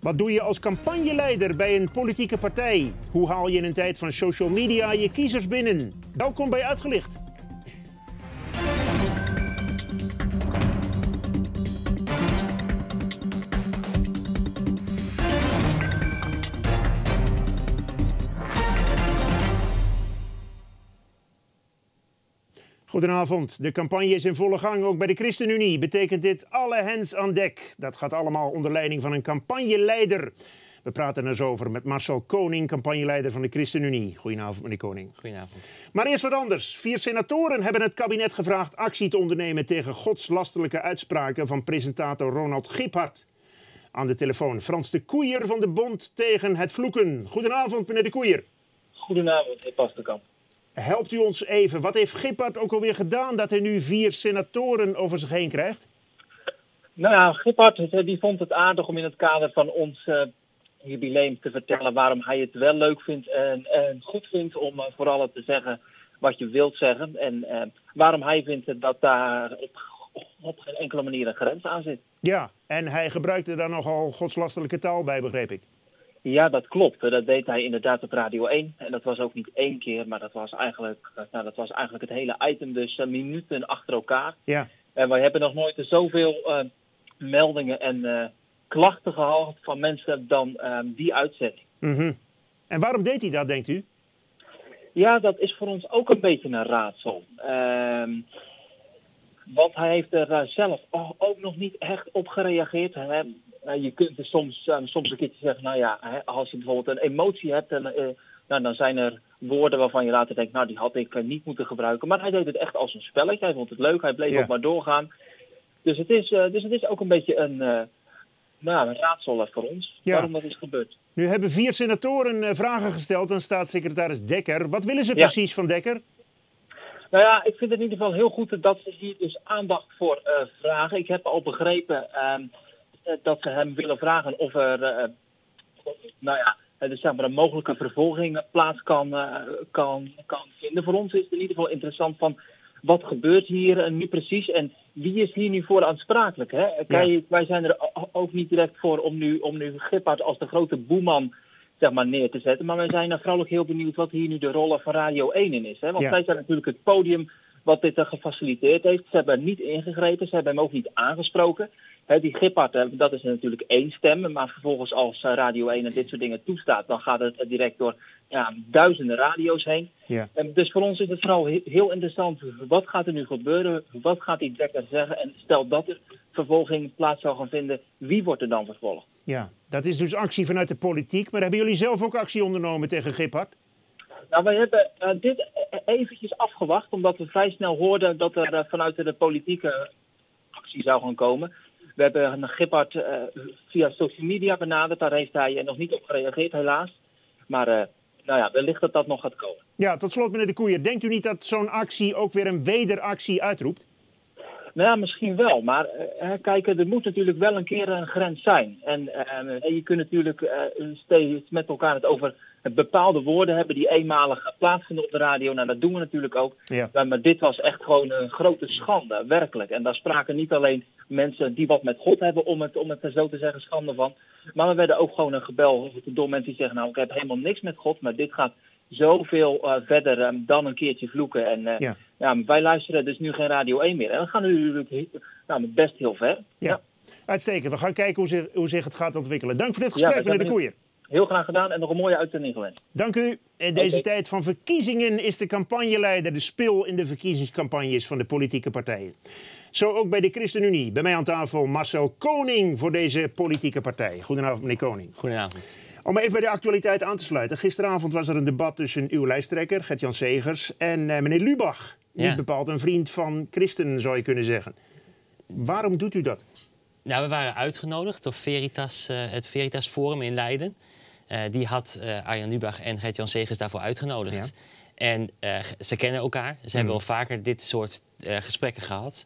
Wat doe je als campagneleider bij een politieke partij? Hoe haal je in een tijd van social media je kiezers binnen? Welkom bij Uitgelicht. Goedenavond. De campagne is in volle gang, ook bij de ChristenUnie. Betekent dit alle hens aan dek? Dat gaat allemaal onder leiding van een campagneleider. We praten er zo over met Marcel Koning, campagneleider van de ChristenUnie. Goedenavond, meneer Koning. Goedenavond. Maar eerst wat anders. 4 senatoren hebben het kabinet gevraagd actie te ondernemen tegen godslastelijke uitspraken van presentator Ronald Giphart. Aan de telefoon Frans de Koeijer van de Bond tegen het Vloeken. Goedenavond, meneer de Koeijer. Goedenavond, heer Pasterkamp. Helpt u ons even. Wat heeft Giphart ook alweer gedaan dat hij nu 4 senatoren over zich heen krijgt? Nou ja, Giphart die vond het aardig om in het kader van ons jubileum te vertellen waarom hij het wel leuk vindt en goed vindt om vooral te zeggen wat je wilt zeggen. En waarom hij vindt dat daar op geen enkele manier een grens aan zit. Ja, en hij gebruikte daar nogal godslastelijke taal bij, begreep ik. Ja, dat klopt. Dat deed hij inderdaad op Radio 1. En dat was ook niet 1 keer, maar dat was eigenlijk het hele item. Dus minuten achter elkaar. Ja. En wij hebben nog nooit zoveel meldingen en klachten gehad van mensen dan die uitzending. Mm-hmm. En waarom deed hij dat, denkt u? Ja, dat is voor ons ook een beetje een raadsel. Want hij heeft er zelf ook nog niet echt op gereageerd. Je kunt er soms een keertje zeggen, nou ja, als je bijvoorbeeld een emotie hebt, dan zijn er woorden waarvan je later denkt, nou die had ik niet moeten gebruiken. Maar hij deed het echt als een spelletje, hij vond het leuk, hij bleef ook maar doorgaan. Dus het is ook een beetje een raadsel voor ons, waarom dat is gebeurd. Nu hebben 4 senatoren vragen gesteld aan staatssecretaris Dekker. Wat willen ze precies van Dekker? Nou ja, ik vind het in ieder geval heel goed dat ze hier dus aandacht voor vragen. Ik heb al begrepen dat ze hem willen vragen of er dus zeg maar een mogelijke vervolging plaats kan vinden. Voor ons is het in ieder geval interessant van wat gebeurt hier nu precies en wie is hier nu voor aansprakelijk. Hè? Kijk, wij zijn er ook niet direct voor om nu Giphart als de grote boeman zeg maar neer te zetten. Maar wij zijn vooral ook heel benieuwd wat hier nu de rol van Radio 1 in is. Hè? Want zij zijn natuurlijk het podium wat dit gefaciliteerd heeft. Ze hebben er niet ingegrepen, ze hebben hem ook niet aangesproken. Die Giphart, dat is natuurlijk 1 stem. Maar vervolgens als Radio 1 en dit soort dingen toestaat, dan gaat het direct door duizenden radio's heen. Ja. Dus voor ons is het vooral heel interessant. Wat gaat er nu gebeuren? Wat gaat die Dekker zeggen? En stel dat er vervolging plaats zou gaan vinden, wie wordt er dan vervolgd? Ja, dat is dus actie vanuit de politiek. Maar hebben jullie zelf ook actie ondernomen tegen Giphart? Nou, wij hebben dit eventjes afgewacht, omdat we vrij snel hoorden dat er vanuit de politieke actie zou gaan komen. We hebben Giphart via social media benaderd, daar heeft hij nog niet op gereageerd helaas. Maar wellicht dat dat nog gaat komen. Ja, tot slot meneer de Koeijer, denkt u niet dat zo'n actie ook weer een wederactie uitroept? Nou ja, misschien wel. Maar kijk, er moet natuurlijk wel een keer een grens zijn. En je kunt natuurlijk steeds met elkaar het over bepaalde woorden hebben die eenmalig plaatsvinden op de radio. Nou, dat doen we natuurlijk ook. Ja. Maar dit was echt gewoon een grote schande, werkelijk. En daar spraken niet alleen mensen die wat met God hebben, om het zo te zeggen, schande van. Maar we werden ook gewoon gebeld door mensen die zeggen, nou, ik heb helemaal niks met God, maar dit gaat zoveel verder dan een keertje vloeken. En wij luisteren dus nu geen Radio 1 meer. En dan gaan we natuurlijk best heel ver. Ja. Uitstekend. We gaan kijken hoe zich het gaat ontwikkelen. Dank voor dit gesprek, meneer de Koeijer. Heel graag gedaan en nog een mooie uitzending gewenst. Dank u. In deze tijd van verkiezingen is de campagneleider de spil in de verkiezingscampagnes van de politieke partijen. Zo ook bij de ChristenUnie. Bij mij aan tafel Marcel Koning voor deze politieke partij. Goedenavond, meneer Koning. Goedenavond. Om even bij de actualiteit aan te sluiten. Gisteravond was er een debat tussen uw lijsttrekker, Gert-Jan Segers, en meneer Lubach. Niet bepaald een vriend van Christen, zou je kunnen zeggen. Waarom doet u dat? Nou, we waren uitgenodigd door Veritas, het Veritas Forum in Leiden. Die had Arjan Lubach en Gert-Jan Segers daarvoor uitgenodigd. Ja. En ze kennen elkaar. Ze hebben wel vaker dit soort gesprekken gehad.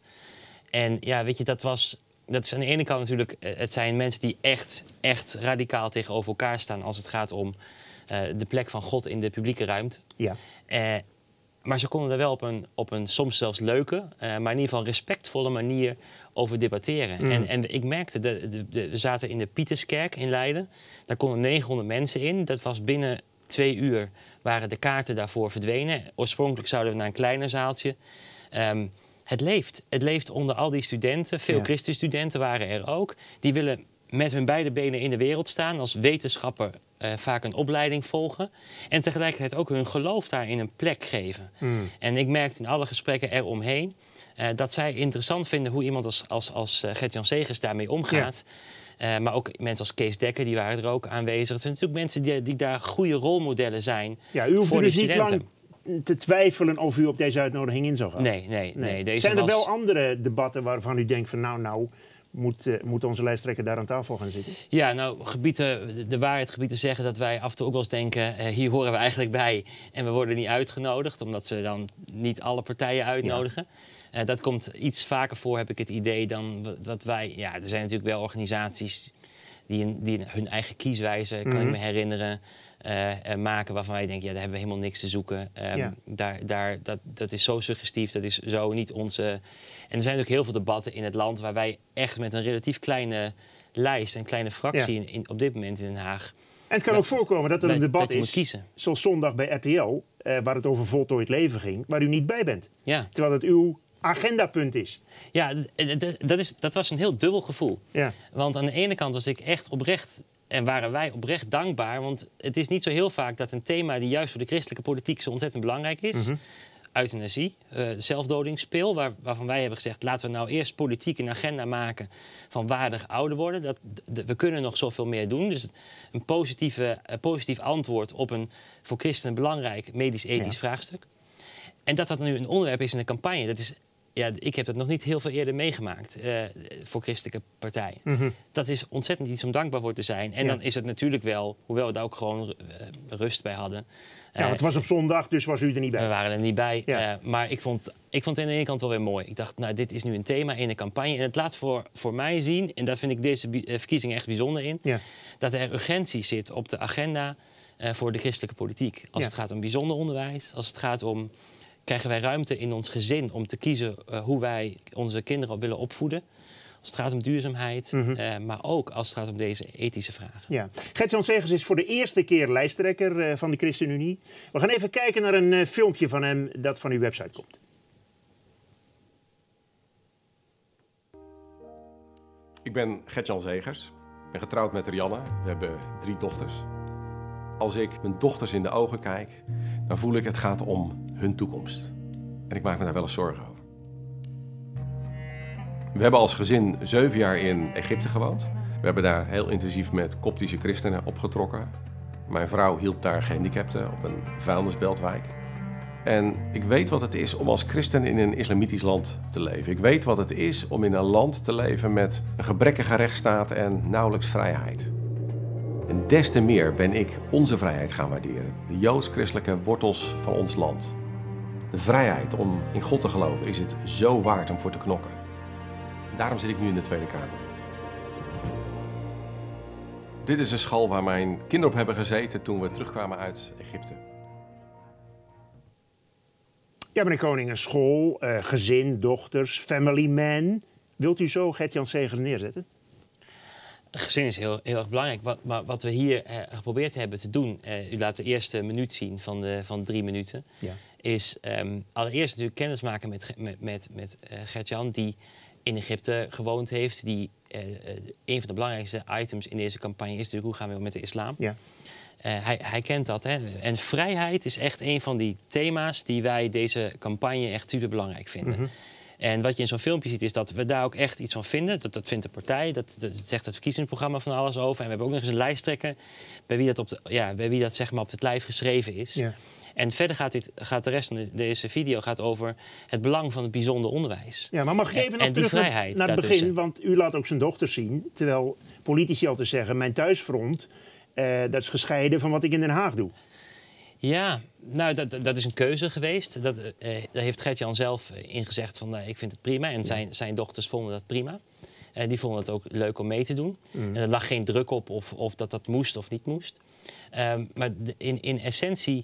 En ja, weet je, dat is aan de ene kant natuurlijk, het zijn mensen die echt radicaal tegenover elkaar staan als het gaat om de plek van God in de publieke ruimte. Ja. Maar ze konden er wel op een soms zelfs leuke, maar in ieder geval respectvolle manier over debatteren. En ik merkte, we zaten in de Pieterskerk in Leiden. Daar konden 900 mensen in. Dat was binnen 2 uur waren de kaarten daarvoor verdwenen. Oorspronkelijk zouden we naar een kleiner zaaltje. Het leeft. Het leeft onder al die studenten. Veel christenstudenten waren er ook. Die willen met hun beide benen in de wereld staan, als wetenschapper vaak een opleiding volgen. En tegelijkertijd ook hun geloof daarin een plek geven. En ik merkte in alle gesprekken eromheen dat zij interessant vinden hoe iemand als Gert-Jan Segers daarmee omgaat. Maar ook mensen als Kees Dekker, die waren er ook aanwezig. Het zijn natuurlijk mensen die daar goede rolmodellen zijn u hoeft voor dus de studenten. niet lang te twijfelen of u op deze uitnodiging in zou gaan. Nee. Deze zijn er wel andere debatten waarvan u denkt van nou moet onze lijsttrekker daar aan tafel gaan zitten? Ja, nou, de waarheidsgebieden zeggen dat wij af en toe ook wel eens denken, hier horen we eigenlijk bij. En we worden niet uitgenodigd, omdat ze dan niet alle partijen uitnodigen. Dat komt iets vaker voor, heb ik het idee, dan dat wij... Ja, er zijn natuurlijk wel organisaties die hun eigen kieswijze, kan ik me herinneren, maken waarvan wij denken, daar hebben we helemaal niks te zoeken. Dat is zo suggestief, dat is zo niet onze... En er zijn ook heel veel debatten in het land waar wij echt met een relatief kleine lijst, een kleine fractie op dit moment in Den Haag... En het kan ook voorkomen dat er een debat is, zoals zondag bij RTL, waar het over voltooid leven ging, waar u niet bij bent. Ja. Terwijl het uw agendapunt is. Ja, dat was een heel dubbel gevoel. Ja. Want aan de ene kant was ik echt oprecht... En waren wij oprecht dankbaar. Want het is niet zo heel vaak dat een thema die juist voor de christelijke politiek zo ontzettend belangrijk is... Euthanasie, zelfdodingspil, waarvan wij hebben gezegd... laten we nou eerst politiek een agenda maken van waardig ouder worden. We kunnen nog zoveel meer doen. Dus een positief antwoord op een voor christenen belangrijk medisch-ethisch vraagstuk. En dat nu een onderwerp is in de campagne, dat is... Ja, ik heb dat nog niet heel veel eerder meegemaakt voor christelijke partijen. Dat is ontzettend iets om dankbaar voor te zijn. En dan is het natuurlijk wel, hoewel we daar ook gewoon rust bij hadden. Het was op zondag, dus was u er niet bij. We waren er niet bij. Ja. Maar ik vond het aan de ene kant wel weer mooi. Ik dacht, nou, dit is nu een thema in de campagne. En het laat voor mij zien, en daar vind ik deze verkiezing echt bijzonder in... dat er urgentie zit op de agenda voor de christelijke politiek. Als het gaat om bijzonder onderwijs, als het gaat om... krijgen wij ruimte in ons gezin om te kiezen hoe wij onze kinderen willen opvoeden. Als het gaat om duurzaamheid, maar ook als het gaat om deze ethische vragen. Ja. Gert-Jan Segers is voor de eerste keer lijsttrekker van de ChristenUnie. We gaan even kijken naar een filmpje van hem dat van uw website komt. Ik ben Gert-Jan Segers. Ik ben getrouwd met Rianne. We hebben 3 dochters. Als ik mijn dochters in de ogen kijk, dan voel ik het gaat om hun toekomst. En ik maak me daar wel eens zorgen over. We hebben als gezin 7 jaar in Egypte gewoond. We hebben daar heel intensief met Koptische christenen opgetrokken. Mijn vrouw hielp daar gehandicapten op een vuilnisbeltwijk. En ik weet wat het is om als christen in een islamitisch land te leven. Ik weet wat het is om in een land te leven met een gebrekkige rechtsstaat en nauwelijks vrijheid. En des te meer ben ik onze vrijheid gaan waarderen. De joods-christelijke wortels van ons land. De vrijheid om in God te geloven is het zo waard om voor te knokken. Daarom zit ik nu in de Tweede Kamer. Dit is de school waar mijn kinderen op hebben gezeten toen we terugkwamen uit Egypte. Ja, meneer Koning, een school, gezin, dochters, family man. Wilt u zo Gert-Jan Segers neerzetten? Gezin is heel erg belangrijk. Wat we hier geprobeerd hebben te doen... u laat de eerste minuut zien van 3 minuten... Ja. Is allereerst natuurlijk kennis maken met Gert-Jan... die in Egypte gewoond heeft. Die een van de belangrijkste items in deze campagne is natuurlijk... hoe gaan we om met de islam? Ja. Hij kent dat. Hè? En vrijheid is echt een van die thema's... die wij deze campagne echt super belangrijk vinden. En wat je in zo'n filmpje ziet, is dat we daar ook echt iets van vinden. Dat vindt de partij, dat zegt het verkiezingsprogramma van alles over. En we hebben ook nog eens een lijsttrekker bij wie dat zeg maar op het lijf geschreven is. Ja. En verder gaat de rest van deze video over het belang van het bijzonder onderwijs. Ja, maar mag ik even nog terug naar het begin? Want u laat ook zijn dochter zien. Terwijl politici altijd zeggen, mijn thuisfront, dat is gescheiden van wat ik in Den Haag doe. Ja, nou, dat is een keuze geweest. Daar heeft Gert-Jan zelf ingezegd van, ik vind het prima. En zijn dochters vonden dat prima. Die vonden het ook leuk om mee te doen. En er lag geen druk op of dat moest of niet moest. Maar in essentie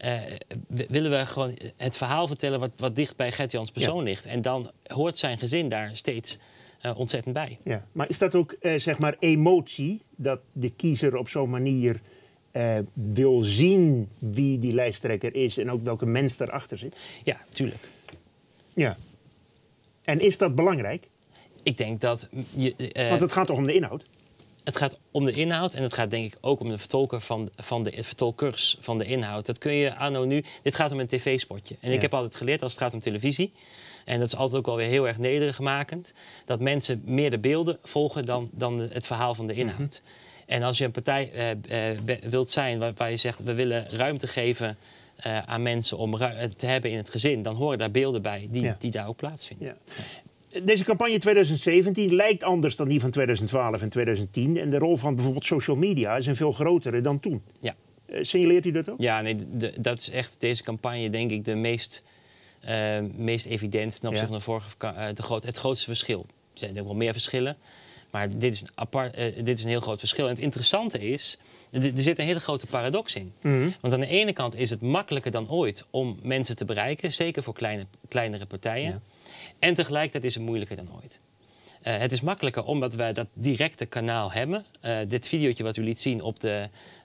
willen we gewoon het verhaal vertellen wat dicht bij Gert-Jans persoon ligt. En dan hoort zijn gezin daar steeds ontzettend bij. Ja. Maar is dat ook zeg maar emotie, dat de kiezer op zo'n manier wil zien wie die lijsttrekker is en ook welke mens daarachter zit? Ja, tuurlijk. Ja. En is dat belangrijk? Ik denk dat... Want het gaat toch om de inhoud? Het gaat om de inhoud en het gaat denk ik ook om de vertolkers van de inhoud. Dat kun je anno nu... Dit gaat om een tv-spotje. En ik heb altijd geleerd als het gaat om televisie... en dat is altijd ook alweer heel erg nederigmakend... dat mensen meer de beelden volgen dan het verhaal van de inhoud. En als je een partij wilt zijn waar je zegt... we willen ruimte geven aan mensen om te hebben in het gezin... dan horen daar beelden bij die daar ook plaatsvinden. Ja. Deze campagne 2017 lijkt anders dan die van 2012 en 2010. En de rol van bijvoorbeeld social media is een veel grotere dan toen. Ja. Signaleert u dat ook? Ja, nee, dat is echt deze campagne denk ik de meest evident ten opzichte van de vorige. Het grootste verschil. Er zijn ook wel meer verschillen. Maar dit is een heel groot verschil. En het interessante is, er zit een hele grote paradox in. Want aan de ene kant is het makkelijker dan ooit om mensen te bereiken. Zeker voor kleinere partijen. Ja. En tegelijkertijd is het moeilijker dan ooit. Het is makkelijker omdat wij dat directe kanaal hebben. Dit videootje wat u liet zien op de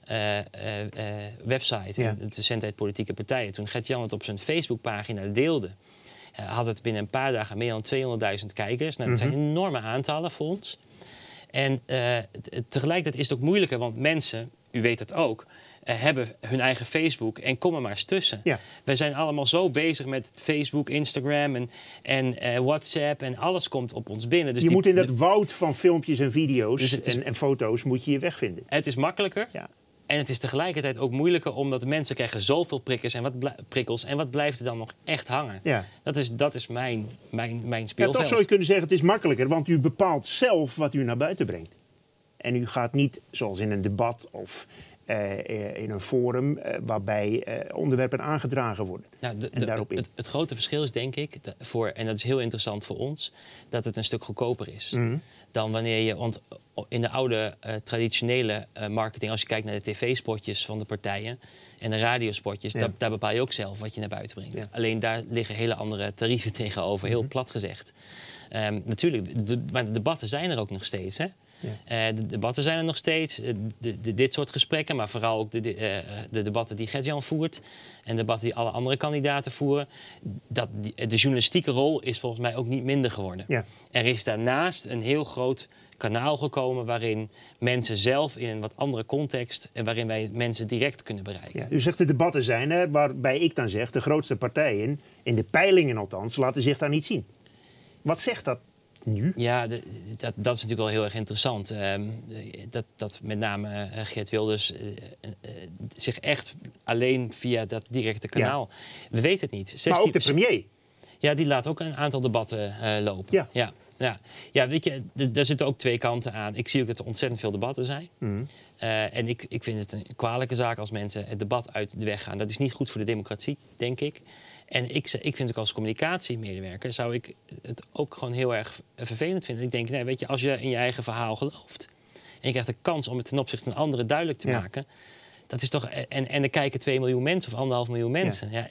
website... in de zendtijd Politieke Partijen... toen Gert-Jan het op zijn Facebookpagina deelde... had het binnen een paar dagen meer dan 200.000 kijkers. Nou, dat zijn enorme aantallen voor ons. En tegelijkertijd is het ook moeilijker, want mensen, u weet het ook... hebben hun eigen Facebook en kom er maar eens tussen. Ja. Wij zijn allemaal zo bezig met Facebook, Instagram en WhatsApp... en alles komt op ons binnen. Dus je moet in dat woud van filmpjes en video's en foto's moet je wegvinden. Het is makkelijker en het is tegelijkertijd ook moeilijker... omdat mensen krijgen zoveel prikkels en wat blijft er dan nog echt hangen? Ja. Dat is mijn speelveld. Ja, toch zou je kunnen zeggen, het is makkelijker... want u bepaalt zelf wat u naar buiten brengt. En u gaat niet, zoals in een debat of... in een forum waarbij onderwerpen aangedragen worden. Nou, het grote verschil is denk ik, en dat is heel interessant voor ons... dat het een stuk goedkoper is dan wanneer je... Want in de oude traditionele marketing, als je kijkt naar de tv-spotjes van de partijen... en de radiospotjes, daar bepaal je ook zelf wat je naar buiten brengt. Ja. Alleen daar liggen hele andere tarieven tegenover, heel plat gezegd. Natuurlijk, maar de debatten zijn er ook nog steeds, hè? Ja. De debatten zijn er nog steeds, dit soort gesprekken... maar vooral ook de debatten die Gert-Jan voert... en de debatten die alle andere kandidaten voeren. De journalistieke rol is volgens mij ook niet minder geworden. Ja. Er is daarnaast een heel groot kanaal gekomen... waarin mensen zelf in een wat andere context... en waarin wij mensen direct kunnen bereiken. Ja, u zegt de debatten zijn er, waarbij ik dan zeg... de grootste partijen, in de peilingen althans, laten zich daar niet zien. Wat zegt dat nu? Ja, dat is natuurlijk wel heel erg interessant. Dat met name Geert Wilders zich echt alleen via dat directe kanaal... We weten het niet. Maar ook de premier. Ja, die laat ook een aantal debatten lopen. Ja, weet je, daar zitten ook twee kanten aan. Ik zie ook dat er ontzettend veel debatten zijn. En ik vind het een kwalijke zaak als mensen het debat uit de weg gaan. Dat is niet goed voor de democratie, denk ik. En ik vind ook als communicatiemedewerker... zou ik het ook gewoon heel erg vervelend vinden. Ik denk, nee, weet je, als je in je eigen verhaal gelooft... en je krijgt de kans om het ten opzichte van anderen duidelijk te maken... dat is toch... En er kijken 2 miljoen mensen of 1,5 miljoen mensen. Ja,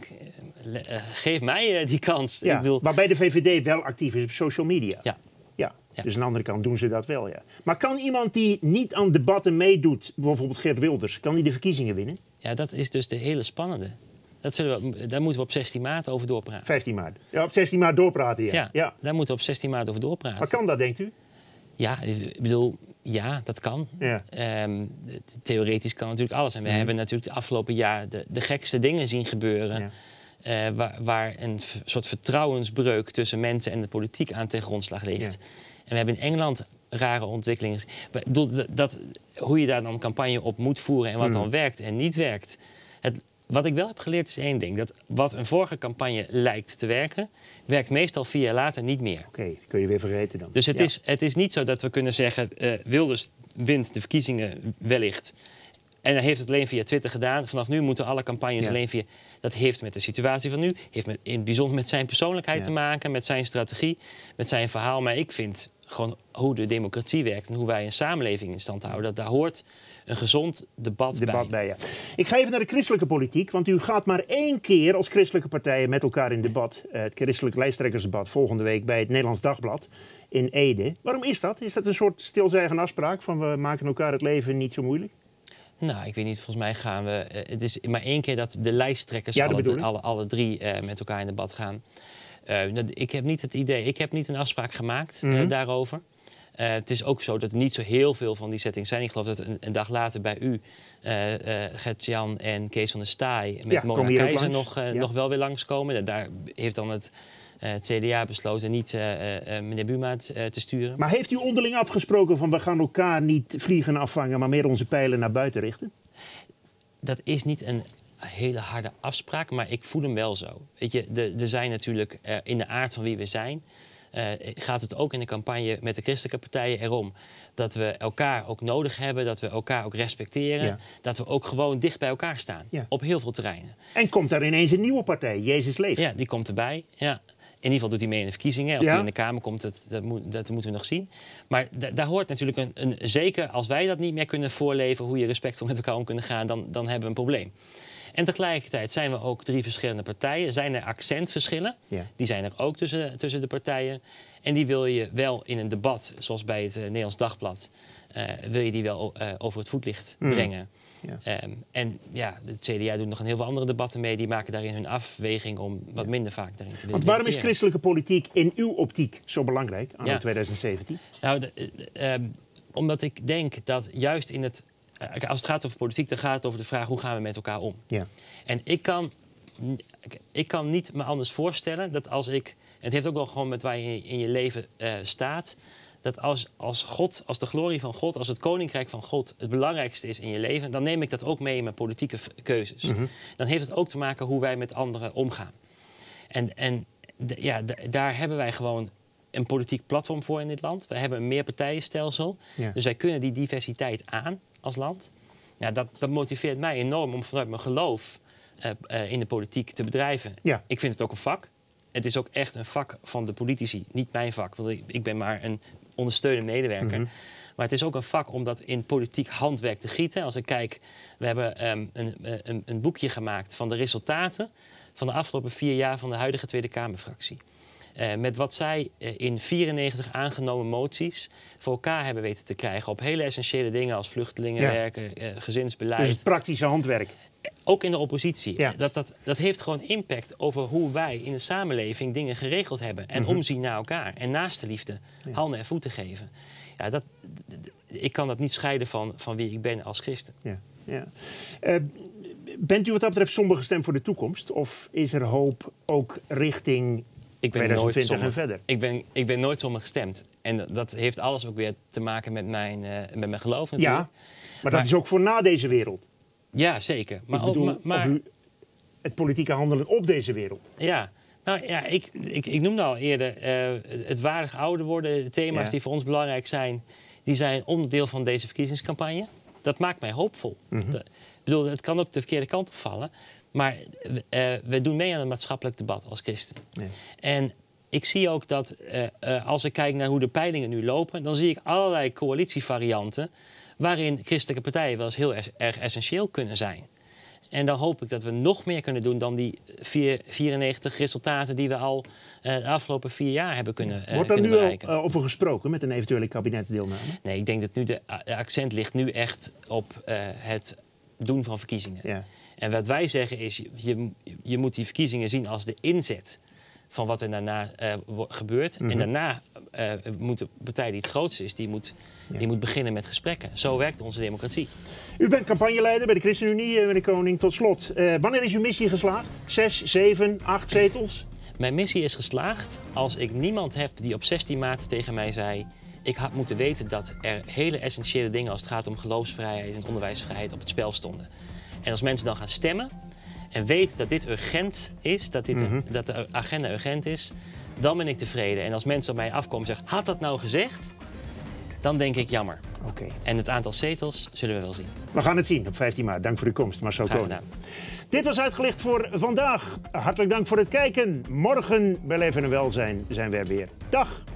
geef mij die kans. Ja, ik bedoel... Waarbij de VVD wel actief is op social media. Ja. Dus aan de andere kant doen ze dat wel, ja. Maar kan iemand die niet aan debatten meedoet... bijvoorbeeld Geert Wilders, kan die de verkiezingen winnen? Ja, dat is dus de hele spannende. Daar moeten we op 16 maart over doorpraten. 15 maart. Ja, op 16 maart doorpraten, ja. Daar moeten we op 16 maart over doorpraten. Maar kan dat, denkt u? Ja, ik bedoel, ja, dat kan. Ja. Theoretisch kan natuurlijk alles. En we hebben natuurlijk de afgelopen jaar de gekste dingen zien gebeuren... Ja. Waar een soort vertrouwensbreuk tussen mensen en de politiek aan ten grondslag ligt. Ja. En we hebben in Engeland rare ontwikkelingen. Ik bedoel, hoe je daar dan een campagne op moet voeren... en wat dan werkt en niet werkt... Wat ik wel heb geleerd is één ding. Dat wat een vorige campagne lijkt te werken... werkt meestal 4 jaar later niet meer. Oké, dat kun je weer vergeten dan. Dus het is niet zo dat we kunnen zeggen... Wilders wint de verkiezingen wellicht... en hij heeft het alleen via Twitter gedaan. Vanaf nu moeten alle campagnes alleen via... Dat heeft met de situatie van nu... heeft in het bijzonder met zijn persoonlijkheid te maken... met zijn strategie, met zijn verhaal. Maar ik vind, gewoon hoe de democratie werkt en hoe wij een samenleving in stand houden. Daar hoort een gezond debat bij. Ja. Ik ga even naar de christelijke politiek, want u gaat maar 1 keer als christelijke partijen met elkaar in debat. Het christelijk lijsttrekkersdebat volgende week bij het Nederlands Dagblad in Ede. Waarom is dat? Is dat een soort stilzwijgende afspraak van we maken elkaar het leven niet zo moeilijk? Nou, ik weet niet. Volgens mij gaan we... het is maar 1 keer dat de lijsttrekkers alle 3 met elkaar in debat gaan. Ik heb niet het idee... Ik heb niet een afspraak gemaakt daarover. Het is ook zo dat er niet zo heel veel van die settings zijn. Ik geloof dat een dag later bij u Gert-Jan en Kees van der Staaij met Mona Keizer nog wel weer langskomen. Daar heeft dan het CDA besloten niet meneer Buma te sturen. Maar heeft u onderling afgesproken van we gaan elkaar niet vliegen afvangen, maar meer onze pijlen naar buiten richten? Dat is niet een hele harde afspraak, maar ik voel hem wel zo. Weet je, er zijn natuurlijk in de aard van wie we zijn... gaat het ook in de campagne met de christelijke partijen erom dat we elkaar ook nodig hebben, dat we elkaar ook respecteren, ja. Dat we ook gewoon dicht bij elkaar staan, ja. Op heel veel terreinen. En komt daar ineens een nieuwe partij, Jezus Leeft? Ja, die komt erbij, ja. In ieder geval doet hij mee in de verkiezingen. Als hij in de Kamer komt, dat moeten we nog zien. Maar daar hoort natuurlijk zeker als wij dat niet meer kunnen voorleven, hoe je respectvol met elkaar om kunnen gaan, dan hebben we een probleem. En tegelijkertijd zijn we ook 3 verschillende partijen. Zijn er accentverschillen? Ja. Die zijn er ook tussen de partijen. En die wil je wel in een debat, zoals bij het Nederlands Dagblad... wil je die wel over het voetlicht brengen. Ja. En ja, het CDA doet nog een heel veel andere debatten mee. Die maken daarin hun afweging om wat minder vaak daarin te willen. Want waarom is christelijke politiek in uw optiek zo belangrijk aan 2017? Nou, omdat ik denk dat juist in het... Als het gaat over politiek, dan gaat het over de vraag hoe gaan we met elkaar om. Ja. En ik kan niet me anders voorstellen dat als ik... En het heeft ook wel gewoon met waar je in je leven staat... dat als God, als de glorie van God, als het koninkrijk van God... het belangrijkste is in je leven, dan neem ik dat ook mee in mijn politieke keuzes. Mm-hmm. Dan heeft het ook te maken hoe wij met anderen omgaan. En daar hebben wij gewoon een politiek platform voor in dit land. We hebben een meerpartijenstelsel. Ja. Dus wij kunnen die diversiteit aan als land. Ja, dat motiveert mij enorm om vanuit mijn geloof in de politiek te bedrijven. Ja. Ik vind het ook een vak. Het is ook echt een vak van de politici, niet mijn vak. Want ik ben maar een ondersteunende medewerker. Mm-hmm. Maar het is ook een vak om dat in politiek handwerk te gieten. Als ik kijk, we hebben een boekje gemaakt van de resultaten... van de afgelopen 4 jaar van de huidige Tweede Kamerfractie. Met wat zij in 94 aangenomen moties voor elkaar hebben weten te krijgen... op hele essentiële dingen als vluchtelingenwerken, gezinsbeleid. Dus het praktische handwerk. Ook in de oppositie. Ja. Dat heeft gewoon impact over hoe wij in de samenleving dingen geregeld hebben. En omzien naar elkaar. En naast de liefde handen en voeten geven. Ja, ik kan dat niet scheiden van wie ik ben als christen. Ja. Ja. Bent u wat dat betreft somber gestemd voor de toekomst? Of is er hoop ook richting 2020 en verder? Ik ben nooit somber gestemd. En dat heeft alles ook weer te maken met mijn geloof natuurlijk. Ja, maar dat is ook voor na deze wereld. Ja, zeker. Maar of u het politieke handelen op deze wereld. Ja, nou ja, ik noemde al eerder het waardig ouder worden. De thema's die voor ons belangrijk zijn, die zijn onderdeel van deze verkiezingscampagne. Dat maakt mij hoopvol. Mm-hmm. Ik bedoel, het kan ook de verkeerde kant opvallen. Maar we doen mee aan het maatschappelijk debat als christen. Ja. En ik zie ook dat als ik kijk naar hoe de peilingen nu lopen, dan zie ik allerlei coalitievarianten waarin christelijke partijen wel eens heel erg essentieel kunnen zijn. En dan hoop ik dat we nog meer kunnen doen dan die 94 resultaten die we al de afgelopen 4 jaar hebben kunnen bereiken. Wordt daar nu al over gesproken met een eventuele kabinetsdeelname? Nee, ik denk dat nu de accent ligt nu echt op het doen van verkiezingen. Ja. En wat wij zeggen is, je moet die verkiezingen zien als de inzet van wat er daarna gebeurt. Mm-hmm. En daarna moet de partij die het grootste is, die moet beginnen met gesprekken. Zo werkt onze democratie. U bent campagneleider bij de ChristenUnie, meneer Koning. Tot slot, wanneer is uw missie geslaagd? 6, 7, 8 zetels? Mijn missie is geslaagd als ik niemand heb die op 16 maart tegen mij zei... ik had moeten weten dat er hele essentiële dingen als het gaat om geloofsvrijheid en onderwijsvrijheid op het spel stonden. En als mensen dan gaan stemmen en weten dat dit urgent is, dat de agenda urgent is, dan ben ik tevreden. En als mensen op mij afkomen en zeggen, had dat nou gezegd? Dan denk ik, jammer. Okay. En het aantal zetels zullen we wel zien. We gaan het zien op 15 maart. Dank voor uw komst, Marcel Koning. Dit was Uitgelicht voor vandaag. Hartelijk dank voor het kijken. Morgen bij Leven en Welzijn zijn we er weer. Dag!